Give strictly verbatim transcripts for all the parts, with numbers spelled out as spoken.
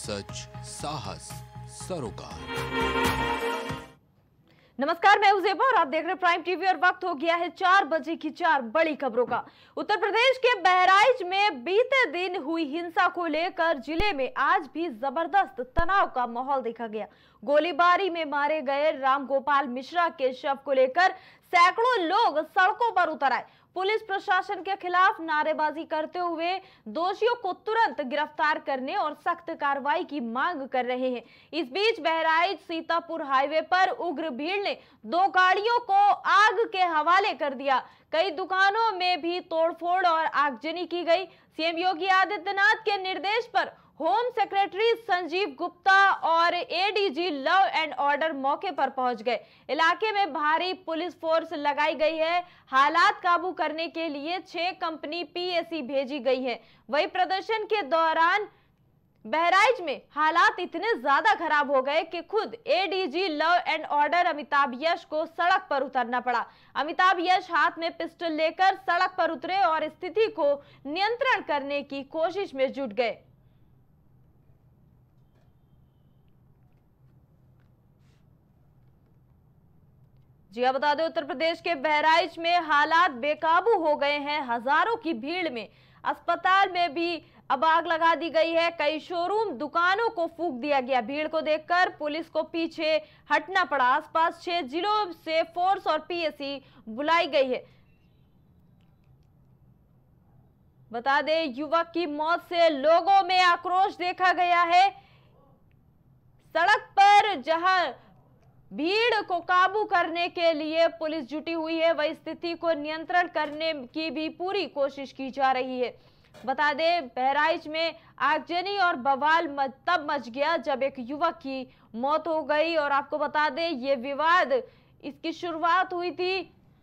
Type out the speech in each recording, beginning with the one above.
सच, साहस, सरोकार। नमस्कार, मैं उजेबा और आप देख रहे हैं प्राइम टीवी और वक्त हो गया है चार बजे की चार बड़ी खबरों का। उत्तर प्रदेश के बहराइच में बीते दिन हुई हिंसा को लेकर जिले में आज भी जबरदस्त तनाव का माहौल देखा गया। गोलीबारी में मारे गए राम गोपाल मिश्रा के शव को लेकर सैकड़ों लोग सड़कों पर उतर आए। पुलिस प्रशासन के खिलाफ नारेबाजी करते हुए दोषियों को तुरंत गिरफ्तार करने और सख्त कार्रवाई की मांग कर रहे हैं। इस बीच बहराइच सीतापुर हाईवे पर उग्र भीड़ ने दो गाड़ियों को आग के हवाले कर दिया। कई दुकानों में भी तोड़फोड़ और आगजनी की गई। सीएम योगी आदित्यनाथ के निर्देश पर होम सेक्रेटरी संजीव गुप्ता और एडीजी लव एंड ऑर्डर मौके पर पहुंच गए। इलाके में भारी पुलिस फोर्स लगाई गई है। हालात काबू करने के लिए छह कंपनी पीएसी भेजी गई है। वही प्रदर्शन के दौरान बहराइच में हालात इतने ज्यादा खराब हो गए कि खुद ADG law and order Amitabh Yash को सड़क पर उतरना पड़ा। अमिताभ यश हाथ में पिस्टल लेकर सड़क पर उतरे और स्थिति को नियंत्रण करने की कोशिश में जुट गए। जी आप बता दें, उत्तर प्रदेश के बहराइच में हालात बेकाबू हो गए हैं। हजारों की भीड़ में अस्पताल में भी अब आग लगा दी गई है। कई शोरूम दुकानों को फूंक दिया गया। भीड़ को देखकर पुलिस को पीछे हटना पड़ा। आसपास छह जिलों से फोर्स और पीएसी बुलाई गई है। बता दें, युवक की मौत से लोगों में आक्रोश देखा गया है। सड़क पर जहां भीड़ को काबू करने के लिए पुलिस जुटी हुई है, वही स्थिति को नियंत्रण करने की भी पूरी कोशिश की जा रही है। बता दें, बहराइच में आगजनी और बवाल तब मच गया जब एक युवक की मौत हो गई। और आपको बता दें, ये विवाद इसकी शुरुआत हुई थी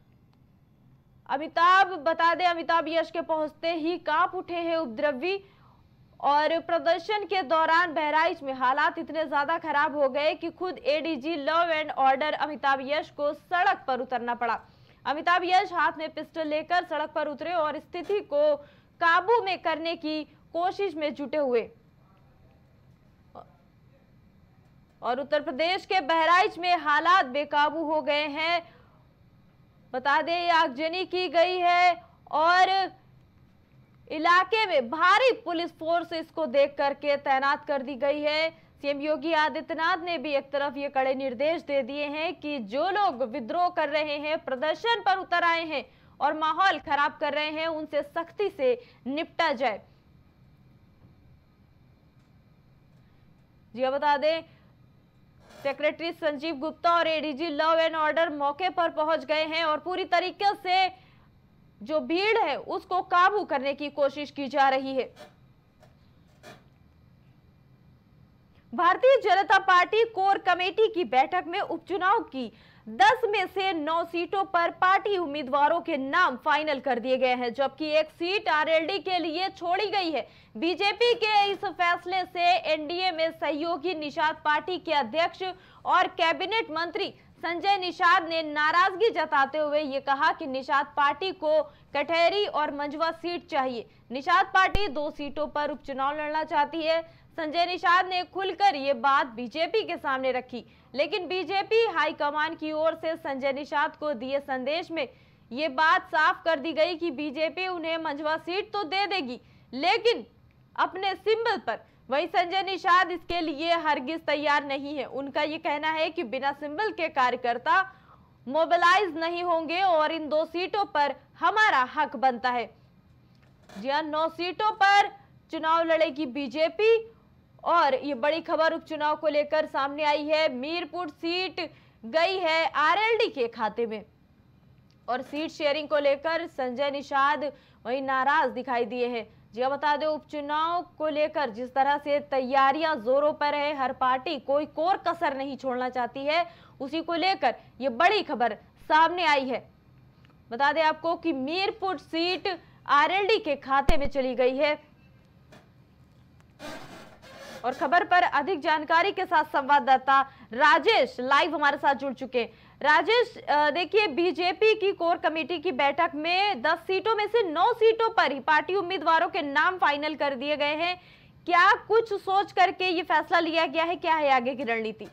अमिताभ बता दें अमिताभ यश के पहुंचते ही कांप उठे हैं उपद्रवी। और प्रदर्शन के दौरान बहराइच में हालात इतने ज्यादा खराब हो गए कि खुद ADG law and order Amitabh Yash को सड़क पर उतरना पड़ा। अमिताभ यश हाथ में पिस्टल लेकर सड़क पर उतरे और स्थिति को काबू में करने की कोशिश में जुटे हुए। और उत्तर प्रदेश के बहराइच में हालात बेकाबू हो गए हैं। बता दें, आगजनी की गई है और इलाके में भारी पुलिस फोर्स इसको देख करके तैनात कर दी गई है। सीएम योगी आदित्यनाथ ने भी एक तरफ ये कड़े निर्देश दे दिए हैं कि जो लोग विद्रोह कर रहे हैं, प्रदर्शन पर उतर आए हैं और माहौल खराब कर रहे हैं, उनसे सख्ती से निपटा जाए। जी बता दें, सेक्रेटरी संजीव गुप्ता और एडीजी लव एंड ऑर्डर मौके पर पहुंच गए हैं और पूरी तरीके से जो भीड़ है उसको काबू करने की कोशिश की जा रही है। Bharatiya Janata party core committee की बैठक में उपचुनाव की दस में से नौ सीटों पर पार्टी उम्मीदवारों के नाम फाइनल कर दिए गए हैं, जबकि एक सीट आरएलडी के लिए छोड़ी गई है। बीजेपी के इस फैसले से एनडीए में सहयोगी निषाद पार्टी के अध्यक्ष और कैबिनेट मंत्री संजय निषाद ने नाराजगी जताते हुए ये कहा कि निषाद पार्टी को कटहरी और मंझवा सीट चाहिए। निषाद पार्टी दो सीटों पर उपचुनाव लड़ना चाहती है। संजय निषाद ने खुलकर ये बात बीजेपी के सामने रखी, लेकिन बीजेपी हाईकमान की ओर से संजय निषाद को दिए संदेश में ये बात साफ कर दी गई कि बीजेपी उन्हें मंझवा सीट तो दे देगी, लेकिन अपने सिंबल पर। वही संजय निषाद इसके लिए हरगिज तैयार नहीं है। उनका ये कहना है कि बिना सिंबल के कार्यकर्ता मोबिलाइज नहीं होंगे और इन दो सीटों पर हमारा हक बनता है। जी हाँ, नौ सीटों पर चुनाव लड़ेगी बीजेपी। और ये बड़ी खबर उपचुनाव को लेकर सामने आई है। मीरपुर सीट गई है आरएलडी के खाते में और सीट शेयरिंग को लेकर संजय निषाद वही नाराज दिखाई दिए हैं। जी बता दें, उपचुनाव को लेकर जिस तरह से तैयारियां जोरों पर है, हर पार्टी कोई कोर कसर नहीं छोड़ना चाहती है, उसी को लेकर ये बड़ी खबर सामने आई है। बता दें आपको कि मीरपुर सीट आरएलडी के खाते में चली गई है। और खबर पर अधिक जानकारी के साथ संवाददाता राजेश लाइव हमारे साथ जुड़ चुके हैं। राजेश, देखिए, बीजेपी की कोर कमेटी की बैठक में दस सीटों में से नौ सीटों पर ही पार्टी उम्मीदवारों के नाम फाइनल कर दिए गए हैं। क्या कुछ सोच करके ये फैसला लिया गया है, क्या है आगे की रणनीति?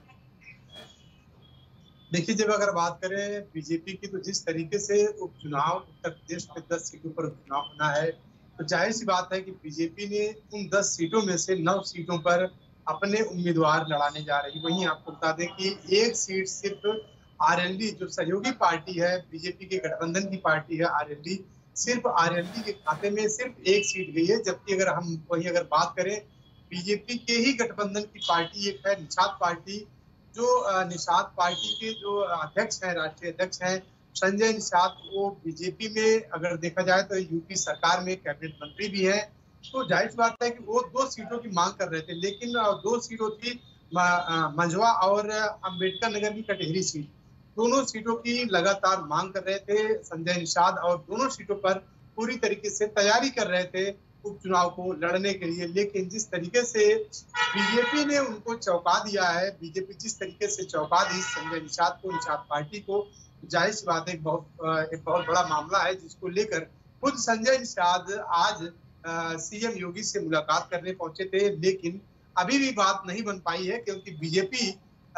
देखिए, जब अगर बात करें बीजेपी की, तो जिस तरीके से उपचुनाव उत्तर प्रदेश में दस सीटों पर उपचुनाव होना है, तो जाहिर सी बात है कि बीजेपी ने उन दस सीटों में से नौ सीटों पर अपने उम्मीदवार लड़ाने जा रही है। वहीं आपको बता दें कि एक सीट सिर्फ आरएलडी, जो सहयोगी पार्टी है बीजेपी के गठबंधन की पार्टी है आरएलडी, सिर्फ आरएलडी के खाते में सिर्फ एक सीट गई है। जबकि अगर हम वहीं अगर बात करें बीजेपी के ही गठबंधन की पार्टी एक है निषाद पार्टी, जो निषाद पार्टी के जो अध्यक्ष हैं, राष्ट्रीय अध्यक्ष हैं संजय निषाद, वो बीजेपी में अगर देखा जाए तो यूपी सरकार में कैबिनेट मंत्री भी हैं। तो जाहिर सी बात है कि वो दो सीटों की मांग कर रहे थे, लेकिन दो सीटों थी मंझवा और अंबेडकर नगर की कटेहरी सीट, दोनों सीटों की लगातार मांग कर रहे थे संजय निषाद, और दोनों सीटों पर पूरी तरीके से तैयारी कर रहे थे उपचुनाव को लड़ने के लिए। लेकिन जिस तरीके से बीजेपी ने उनको चौंका दिया है, बीजेपी जिस तरीके से चौंका दी संजय निषाद को, निषाद पार्टी को, जाहिर सी बात है एक बहुत एक बहुत बड़ा मामला है, जिसको लेकर खुद संजय निषाद आज सीएम योगी से मुलाकात करने पहुंचे थे। लेकिन अभी भी बात नहीं बन पाई है, क्योंकि बीजेपी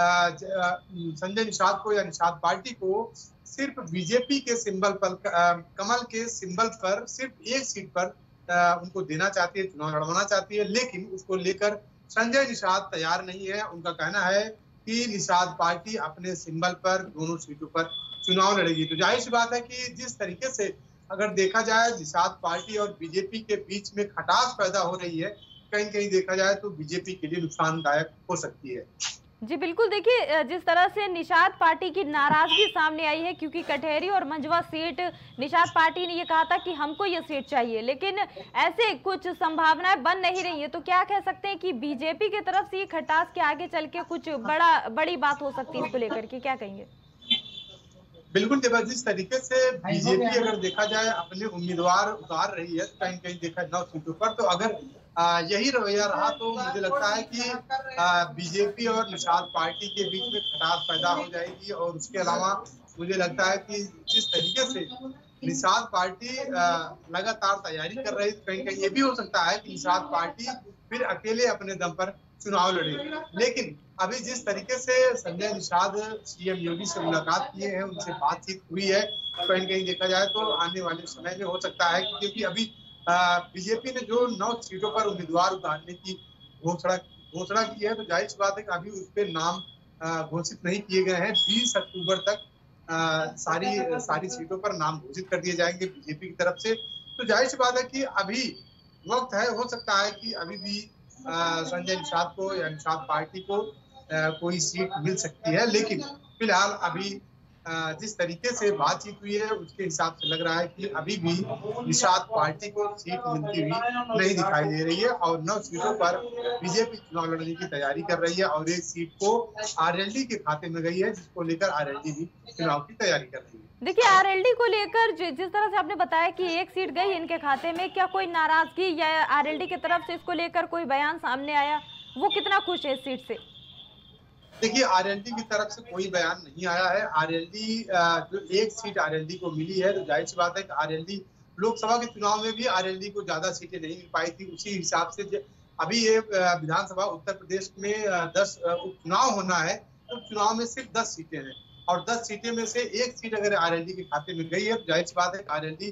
संजय निषाद को या निषाद पार्टी को सिर्फ बीजेपी के सिंबल पर, कमल के सिंबल पर सिर्फ एक सीट पर उनको देना चाहती है, चुनाव लड़वाना चाहती है। लेकिन उसको लेकर संजय निषाद तैयार नहीं है। उनका कहना है कि निषाद पार्टी अपने सिंबल पर दोनों सीटों पर चुनाव लड़ेगी। तो जाहिर सी बात है कि जिस तरीके से अगर देखा जाए निषाद पार्टी और बीजेपी के बीच में खटास पैदा हो रही है, कहीं कहीं देखा जाए तो बीजेपी के लिए नुकसानदायक हो सकती है। जी बिल्कुल, देखिए जिस तरह से निषाद पार्टी की नाराजगी सामने आई है, क्योंकि कटहरी और मंझवा सीट निषाद पार्टी ने ये कहा था कि हमको ये सीट चाहिए, लेकिन ऐसे कुछ संभावनाएं बन नहीं रही है। तो क्या कह सकते हैं कि बीजेपी की तरफ से ये खटास के आगे चल के कुछ बड़ा बड़ी बात हो सकती है, इसको लेकर के क्या कहेंगे? बिल्कुल, जिस तरीके से बीजेपी अगर देखा जाए अपने उम्मीदवार उतार रही है, तो कहीं कहीं देखा नौ सीटों पर, तो अगर आ, यही रवैया रहा तो मुझे लगता है कि बीजेपी और निषाद पार्टी के बीच में खटास पैदा हो जाएगी। और उसके अलावा मुझे लगता है कि जिस तरीके से निषाद पार्टी लगातार तैयारी कर रही है, कहीं कहीं ये भी हो सकता है कि निषाद पार्टी फिर अकेले अपने दम पर चुनाव लड़ेगी। लेकिन अभी जिस तरीके से संजय निषाद सीएम योगी से मुलाकात किए हैं, उनसे बातचीत हुई है, कहीं कहीं देखा जाए तो आने वाले समय में हो सकता है, क्योंकि अभी बीजेपी ने जो नौ सीटों पर उम्मीदवार उतारने की घोषणा घोषणा की है, तो जाहिर सी बात है कि अभी उस पर नाम घोषित नहीं किए गए हैं। बीस अक्टूबर तक आ, सारी सारी सीटों पर नाम घोषित कर दिए जाएंगे बीजेपी की तरफ से। तो जाहिर सी बात है कि अभी वक्त है, हो सकता है कि अभी भी संजय निषाद को या निषाद पार्टी को आ, कोई सीट मिल सकती है। लेकिन फिलहाल अभी जिस तरीके से बातचीत हुई है, उसके हिसाब से लग रहा है कि अभी भी निषाद पार्टी को सीट मिलती हुई नहीं दिखाई दे रही है, और नौ सीटों पर बीजेपी चुनाव लड़ने की तैयारी कर रही है, और एक सीट को आरएलडी के खाते में गई है, जिसको लेकर आरएलडी भी चुनाव की तैयारी कर रही है। देखिए, आरएलडी को लेकर जिस तरह से आपने बताया कि एक सीट गई इनके खाते में, क्या कोई नाराजगी या आरएलडी की तरफ से इसको लेकर कोई बयान सामने आया? वो कितना खुश है इस सीट से? देखिए, आरएलडी की तरफ से कोई बयान नहीं आया है। आरएलडी जो एक सीट आरएलडी को मिली है, तो जाहिर सी बात है कि आरएलडी लोकसभा के चुनाव में भी आरएलडी को ज्यादा सीटें नहीं मिल पाई थी। उसी हिसाब से अभी ये विधानसभा उत्तर प्रदेश में दस उपचुनाव होना है, तो चुनाव में सिर्फ दस सीटें हैं, और दस सीटें में से एक सीट अगर आरएलडी के खाते में गई है, तो जाहिर सी बात है आरएलडी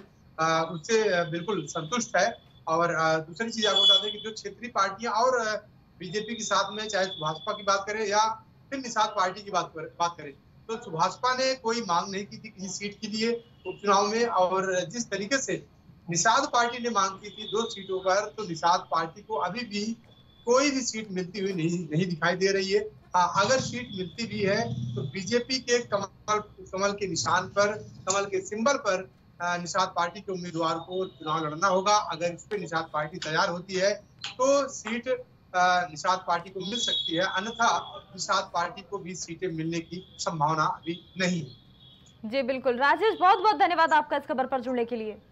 उससे बिल्कुल संतुष्ट है। और दूसरी चीज आपको बता दें कि जो क्षेत्रीय पार्टियां और बीजेपी के साथ में, चाहे भाजपा की बात करें या फिर निषाद पार्टी की बात कर, बात करें, तो भाजपा ने कोई मांग नहीं की थी किसी सीट के लिए उपचुनाव में। और जिस तरीके से निषाद पार्टी ने मांग की थी दो सीटों पर, तो निषाद पार्टी को अभी भी कोई भी सीट मिलती हुई नहीं नहीं दिखाई दे रही है। आ, अगर सीट मिलती भी है तो बीजेपी के कमल कमल के निशान पर, कमल के सिंबल पर निषाद पार्टी के उम्मीदवार को चुनाव लड़ना होगा। अगर इस पे निषाद पार्टी तैयार होती है तो सीट निषाद पार्टी को मिल सकती है, अन्यथा निषाद पार्टी को भी सीटें मिलने की संभावना अभी नहीं है। जी बिल्कुल राजेश, बहुत बहुत धन्यवाद आपका इस खबर पर जुड़ने के लिए।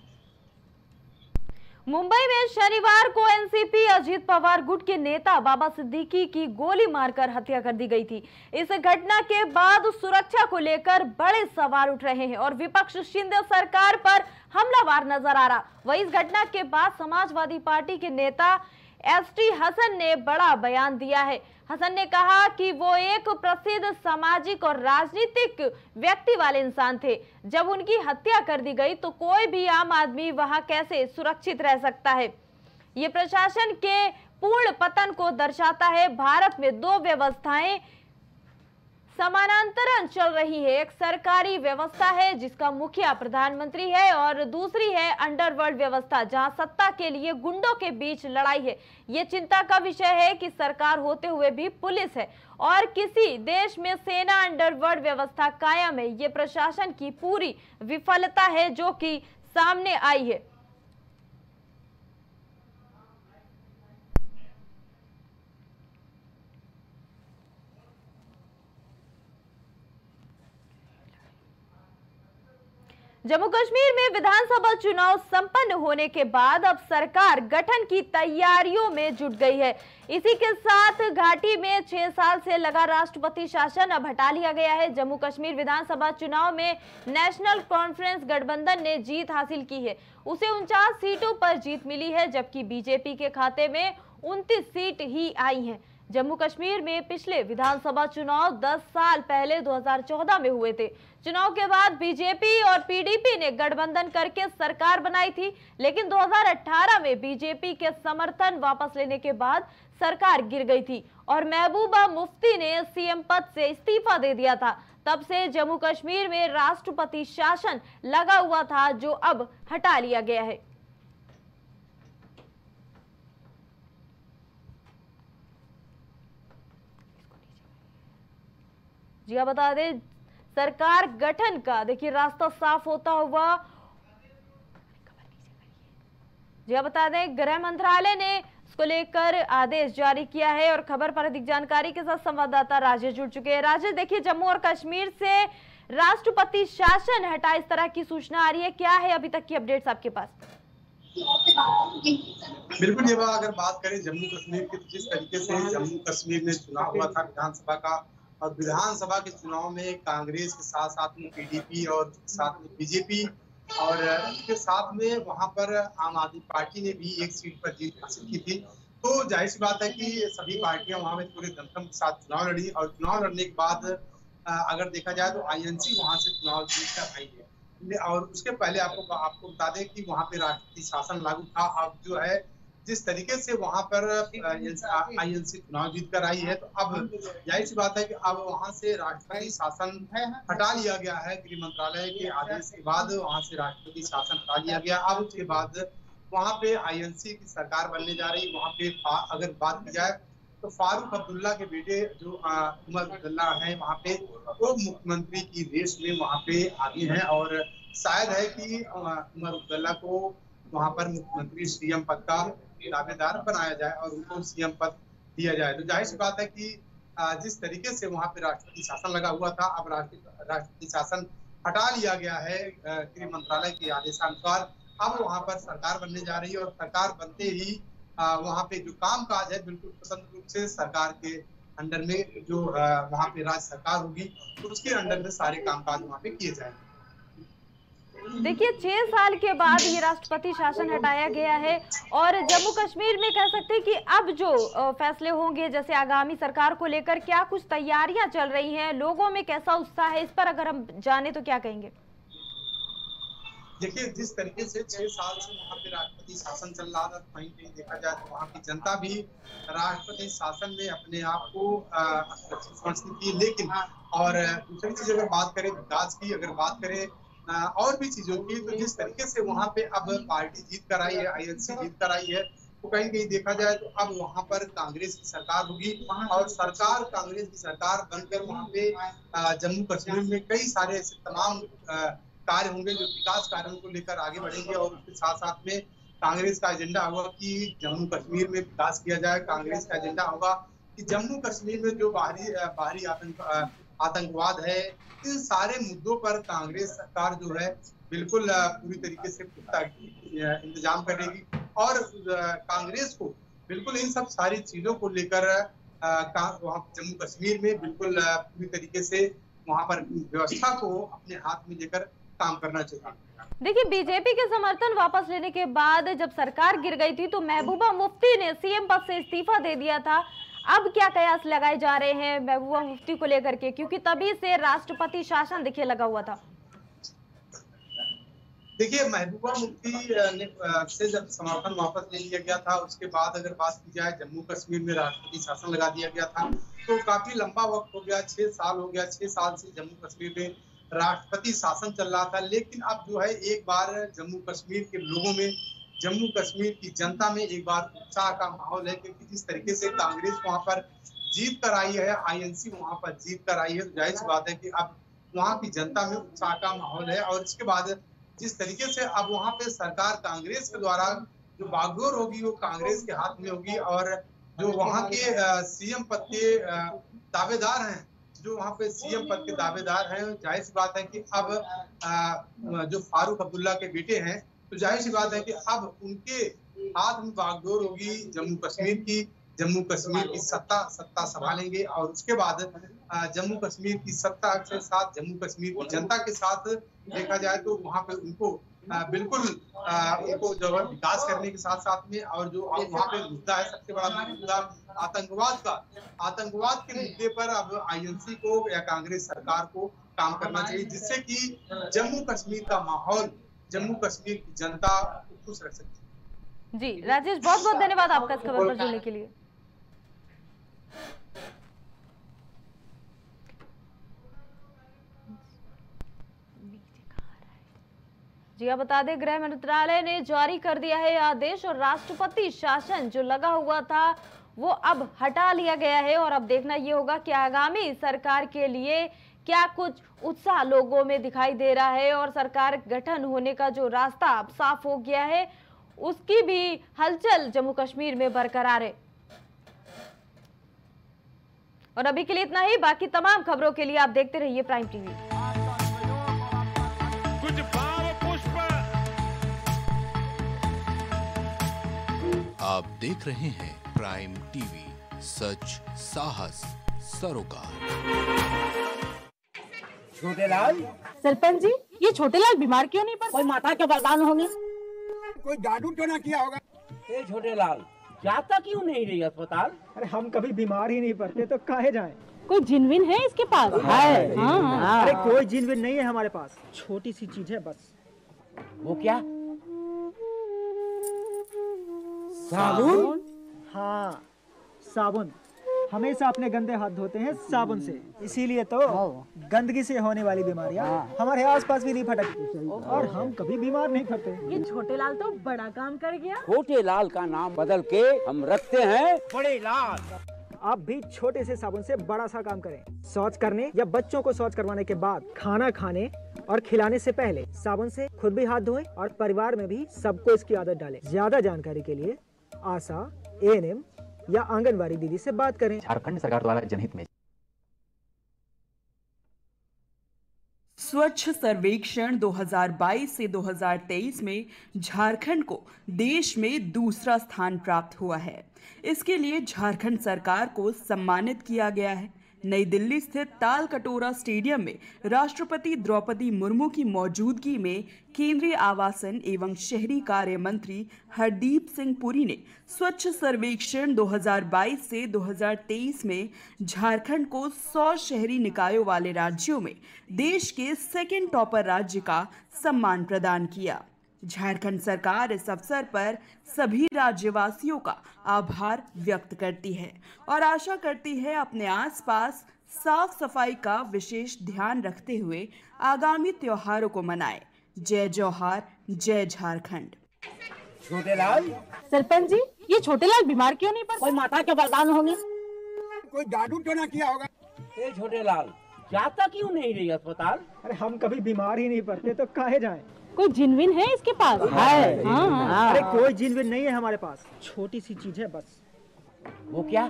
मुंबई में शनिवार को एनसीपी अजीत पवार गुट के नेता बाबा सिद्दीकी की गोली मारकर हत्या कर दी गई थी। इस घटना के बाद सुरक्षा को लेकर बड़े सवाल उठ रहे हैं और विपक्ष शिंदे सरकार पर हमलावर नजर आ रहा। वहीं इस घटना के बाद समाजवादी पार्टी के नेता एसटी हसन ने बड़ा बयान दिया है। हसन ने कहा कि वो एक प्रसिद्ध सामाजिक और राजनीतिक व्यक्ति वाले इंसान थे। जब उनकी हत्या कर दी गई तो कोई भी आम आदमी वहां कैसे सुरक्षित रह सकता है। ये प्रशासन के पूर्ण पतन को दर्शाता है। भारत में दो व्यवस्थाएं समानांतरण चल रही है। एक सरकारी व्यवस्था है जिसका मुखिया प्रधानमंत्री है और दूसरी है अंडरवर्ल्ड व्यवस्था जहां सत्ता के लिए गुंडों के बीच लड़ाई है। ये चिंता का विषय है कि सरकार होते हुए भी पुलिस है और किसी देश में सेना अंडरवर्ल्ड व्यवस्था कायम है। ये प्रशासन की पूरी विफलता है जो कि सामने आई है। जम्मू कश्मीर में विधानसभा चुनाव संपन्न होने के बाद अब सरकार गठन की तैयारियों में जुट गई है। इसी के साथ घाटी में छह साल से लगा राष्ट्रपति शासन अब हटा लिया गया है। जम्मू कश्मीर विधानसभा चुनाव में नेशनल कॉन्फ्रेंस गठबंधन ने जीत हासिल की है। उसे उनचास सीटों पर जीत मिली है जबकि बीजेपी के खाते में उनतीस सीट ही आई हैं। जम्मू कश्मीर में पिछले विधानसभा चुनाव दस साल पहले दो हज़ार चौदह में हुए थे। चुनाव के बाद बीजेपी और पीडीपी ने गठबंधन करके सरकार बनाई थी, लेकिन दो हज़ार अठारह में बीजेपी के समर्थन वापस लेने के बाद सरकार गिर गई थी और महबूबा मुफ्ती ने सीएम पद से इस्तीफा दे दिया था। तब से जम्मू कश्मीर में राष्ट्रपति शासन लगा हुआ था जो अब हटा लिया गया है। जी हाँ, बता दें सरकार गठन का देखिए रास्ता साफ होता हुआ। जी हाँ, बता दें गृह मंत्रालय ने इसको लेकर आदेश जारी किया है और खबर पर अधिक जानकारी के साथ संवाददाता राजेश जुड़ चुके हैं। राजेश, देखिए जम्मू और कश्मीर से राष्ट्रपति शासन हटा इस तरह की सूचना आ रही है, क्या है अभी तक की अपडेट्स आपके पास? बिल्कुल, ये अगर बात करें जम्मू कश्मीर की तो जिस तरीके से जम्मू कश्मीर में चुनाव हुआ था विधानसभा का, और विधानसभा के चुनाव में कांग्रेस के साथ साथ में पीडीपी और साथ में बीजेपी और इसके साथ में वहां पर आम आदमी पार्टी ने भी एक सीट पर जीत हासिल की थी। तो जाहिर सी बात है कि सभी पार्टियां वहां में पूरे दमखम के साथ चुनाव लड़ी और चुनाव लड़ने के बाद अगर देखा जाए तो आईएनसी वहां से चुनाव जीत कर आई है। और उसके पहले आपको आपको बता दें कि वहां पे राष्ट्रपति शासन लागू था। अब जो है जिस तरीके से वहां पर आईएनसी चुनाव जीत कर आई है, तो अब जाहिर सी बात है कि अब वहां से राष्ट्रपति शासन हटा लिया गया है। गृह मंत्रालय के आदेश के बाद वहां से राष्ट्रपति शासन हटा लिया गया। अब उसके बाद वहां पे आईएनसी की सरकार बनने जा रही। वहां पे अगर बात की जाए तो फारूक अब्दुल्ला के बेटे जो उमर अब्दुल्ला है वहां पे वो मुख्यमंत्री की रेस में वहां पे आगे हैं और शायद है कि उमर अब्दुल्ला को वहां पर मुख्यमंत्री सीएम पद का दावेदार बनाया जाए और उनको सीएम पद दिया जाए। तो जाहिर सी बात है कि जिस तरीके से वहां पे राष्ट्रपति शासन लगा हुआ था, अब राष्ट्रपति शासन हटा लिया गया है गृह मंत्रालय के आदेशानुसार। अब वहां पर सरकार बनने जा रही है और सरकार बनते ही वहां पे जो काम काज है बिल्कुल स्वतंत्र रूप से सरकार के अंडर में जो वहां पे राज्य सरकार होगी तो उसके अंडर में सारे काम काज वहां पे किए जाएंगे। देखिए छह साल के बाद ये राष्ट्रपति शासन हटाया गया है और जम्मू कश्मीर में कह सकते हैं कि अब जो फैसले होंगे जैसे आगामी सरकार को लेकर क्या कुछ तैयारियां चल रही हैं, लोगों में कैसा उत्साह है, इस पर अगर हम जाने तो क्या कहेंगे? देखिए जिस तरीके से छह साल से वहाँ पे राष्ट्रपति शासन चल रहा था, कहीं कहीं देखा जाए तो वहाँ की जनता भी राष्ट्रपति शासन में अपने आप को सुरक्षित समझती थी। लेकिन और दूसरी चीज अगर बात करें विकास की, अगर बात करें और भी चीजों की, तो जिस तरीके से वहां पे अब पार्टी जीत कर आई है, आईएनसी जीत कर आई है, तो कहीं कहीं देखा जाए तो अब वहां पर कांग्रेस की सरकार होगी और सरकार कांग्रेस की सरकार बनकर वहां पे जम्मू कश्मीर में कई सारे ऐसे तमाम कार्य होंगे जो विकास कार्यों को लेकर आगे बढ़ेंगे। और उसके साथ साथ में कांग्रेस का एजेंडा होगा कि जम्मू कश्मीर में विकास किया जाए। कांग्रेस का एजेंडा होगा कि जम्मू कश्मीर में जो बाहरी बाहरी आतंक आतंकवाद है, इन सारे मुद्दों पर कांग्रेस सरकार जो है बिल्कुल पूरी तरीके से पुख्ता इंतजाम करेगी और कांग्रेस को बिल्कुल इन सब सारी चीजों को लेकर वहाँ जम्मू कश्मीर में बिल्कुल पूरी तरीके से वहां पर व्यवस्था को अपने हाथ में लेकर काम करना चाहिए। देखिए, बीजेपी के समर्थन वापस लेने के बाद जब सरकार गिर गई थी तो महबूबा मुफ्ती ने सीएम पद से इस्तीफा दे दिया था। अब क्या कयास लगाए जा रहे हैं महबूबा मुफ्ती को लेकर के, क्योंकि तभी से राष्ट्रपति शासन देखिए लगा हुआ था। देखिए, महबूबा मुफ्ती ने से जब समर्थन वापस ले लिया गया था, उसके बाद अगर बात की जाए जम्मू कश्मीर में राष्ट्रपति शासन लगा दिया गया था, तो काफी लंबा वक्त हो गया, छह साल हो गया। छह साल से जम्मू कश्मीर में राष्ट्रपति शासन चल रहा था। लेकिन अब जो है एक बार जम्मू कश्मीर के लोगों में, जम्मू कश्मीर की जनता में एक बार उत्साह का माहौल है, क्योंकि जिस तरीके से कांग्रेस वहां पर जीत कर आई है, आईएनसी वहां पर जीत कर आई है, तो जाहिर सी बात है कि अब वहां की जनता में उत्साह का माहौल है। और इसके बाद जिस तरीके से अब वहां पे सरकार कांग्रेस के द्वारा जो बागडोर होगी वो कांग्रेस के हाथ में होगी, और जो वहां के सीएम पद के दावेदार हैं, जो वहां पे सीएम पद के दावेदार हैं, जाहिर सी बात है कि अब आ, जो फारूक अब्दुल्ला के बेटे हैं, तो जाहिर सी बात है कि अब उनके हाथ में बागडोर होगी जम्मू कश्मीर की। जम्मू कश्मीर की सत्ता सत्ता संभालेंगे, और उसके बाद जम्मू कश्मीर की सत्ता के साथ जम्मू कश्मीर की जनता के साथ देखा जाए तो वहां पे उनको बिल्कुल उनको जो है विकास करने के साथ साथ में, और जो वहाँ पे मुद्दा है, सबसे बड़ा मुद्दा आतंकवाद का, आतंकवाद के मुद्दे पर अब आईएनसी को या कांग्रेस सरकार को काम करना चाहिए, जिससे कि जम्मू कश्मीर का माहौल, जम्मू कश्मीर की जनता खुश रख सके। जी राजेश, बहुत बहुत धन्यवाद आपका इस खबर पर जुड़ने के लिए। जी आप बता दें, गृह मंत्रालय ने जारी कर दिया है आदेश, और राष्ट्रपति शासन जो लगा हुआ था वो अब हटा लिया गया है। और अब देखना ये होगा कि आगामी सरकार के लिए क्या कुछ उत्साह लोगों में दिखाई दे रहा है, और सरकार गठन होने का जो रास्ता अब साफ हो गया है, उसकी भी हलचल जम्मू कश्मीर में बरकरार है। और अभी के लिए इतना ही, बाकी तमाम खबरों के लिए आप देखते रहिए प्राइम टीवी। कुछ भाव पुष्प। आप देख रहे हैं प्राइम टीवी, सच साहस सरोकार। छोटेलाल, सरपंच जी, ये छोटेलाल बीमार क्यों नहीं पड़े? कोई माता के वरदान होंगे, कोई जादू तो ना किया होगा। ए छोटेलाल, जाता क्यों नहीं रही अस्पताल? अरे हम कभी बीमार ही नहीं पड़ते तो काहे जाएं? कोई जिनविन है इसके पास? है। हाँ, हाँ। अरे कोई जिनविन नहीं है हमारे पास, छोटी सी चीज है बस। वो क्या? साबुन? हाँ, साबुन। हमेशा अपने गंदे हाथ धोते हैं साबुन से, इसीलिए तो गंदगी से होने वाली बीमारियाँ हमारे आसपास भी नहीं फटकती, और हम कभी बीमार नहीं पड़ते। ये छोटेलाल तो बड़ा काम कर गया। छोटेलाल का नाम बदल के हम रखते हैं बड़े लाल। आप भी छोटे से साबुन से बड़ा सा काम करें। शौच करने या बच्चों को शौच करवाने के बाद, खाना खाने और खिलाने से पहले साबुन से खुद भी हाथ धोएं, और परिवार में भी सबको इसकी आदत डालें। ज्यादा जानकारी के लिए आशा, एएनएम या आंगनबाड़ी दीदी से बात करें। झारखंड सरकार द्वारा जनहित में। स्वच्छ सर्वेक्षण दो हज़ार बाईस से दो हज़ार तेईस में झारखंड को देश में दूसरा स्थान प्राप्त हुआ है। इसके लिए झारखंड सरकार को सम्मानित किया गया है। नई दिल्ली स्थित ताल कटोरा स्टेडियम में राष्ट्रपति द्रौपदी मुर्मू की मौजूदगी में केंद्रीय आवासन एवं शहरी कार्य मंत्री हरदीप सिंह पुरी ने स्वच्छ सर्वेक्षण दो हज़ार बाईस से दो हज़ार तेईस में झारखंड को सौ शहरी निकायों वाले राज्यों में देश के सेकंड टॉपर राज्य का सम्मान प्रदान किया। झारखंड सरकार इस अवसर पर सभी राज्यवासियों का आभार व्यक्त करती है और आशा करती है अपने आसपास साफ सफाई का विशेष ध्यान रखते हुए आगामी त्योहारों को मनाए। जय जोहार, जय झारखंड। छोटेलाल, सरपंच जी, ये छोटेलाल बीमार क्यों नहीं पड़े? कोई माता के वरदान होंगे, कोई जादू तो ना किया होगा। ए छोटेलाल, जाता क्यों नहीं रही अस्पताल? अरे हम कभी बीमार ही नहीं पड़ते तो काहे जाएं? कोई जिनविन है इसके पास? है। हाँ, हाँ। अरे कोई जिनविन नहीं है हमारे पास, छोटी सी चीज है बस। वो क्या?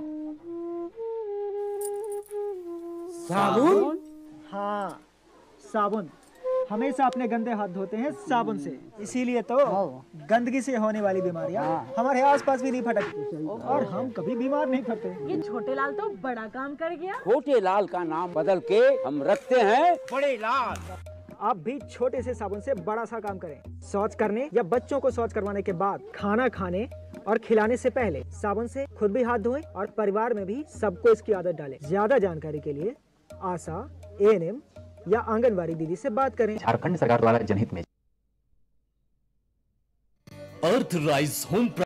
साबुन? हाँ, साबुन। हमेशा अपने गंदे हाथ धोते हैं साबुन से, इसीलिए तो गंदगी से होने वाली बीमारियाँ हमारे आसपास भी नहीं फटकती, और हम कभी बीमार नहीं पड़ते। ये छोटेलाल तो बड़ा काम कर गया। छोटेलाल का नाम बदल के हम रखते हैं बड़े लाल। आप भी छोटे से साबुन से बड़ा सा काम करें। शौच करने या बच्चों को शौच करवाने के बाद, खाना खाने और खिलाने से पहले साबुन से खुद भी हाथ धोएं और परिवार में भी सबको इसकी आदत डालें। ज्यादा जानकारी के लिए आशा, ए एन एम या आंगनबाड़ी दीदी से बात करें। झारखंड सरकार द्वारा जनहित में अर्थ राइज होम